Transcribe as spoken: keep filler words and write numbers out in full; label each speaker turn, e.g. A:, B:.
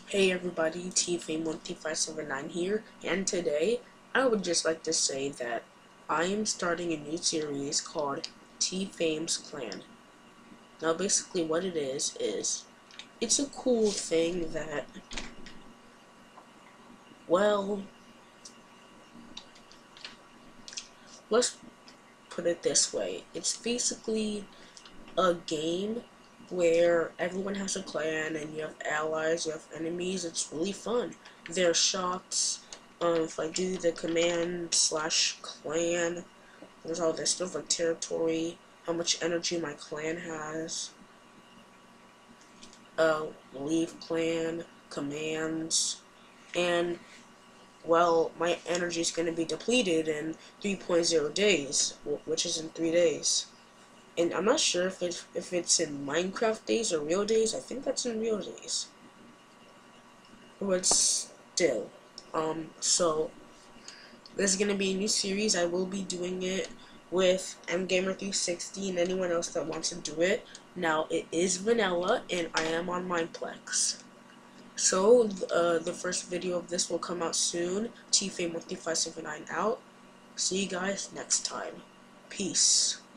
A: Hey everybody, T Fame one three five seven nine here, and today I would just like to say that I am starting a new series called T Fame's Clan. Now basically what it is, is it's a cool thing that, well, let's put it this way. It's basically a game where everyone has a clan and you have allies, you have enemies. It's really fun. There are shots. Um, if I do the command slash clan, there's all this stuff like territory, how much energy my clan has, uh, leave clan, commands, and well, my energy is going to be depleted in three point zero days, which is in three days. And I'm not sure if it's, if it's in Minecraft days or real days. I think that's in real days. But still. Um, so, this is going to be a new series. I will be doing it with M Gamer three sixty and anyone else that wants to do it. Now, it is vanilla, and I am on Mineplex. So, uh, the first video of this will come out soon. T Fame one three five seven nine out. See you guys next time. Peace.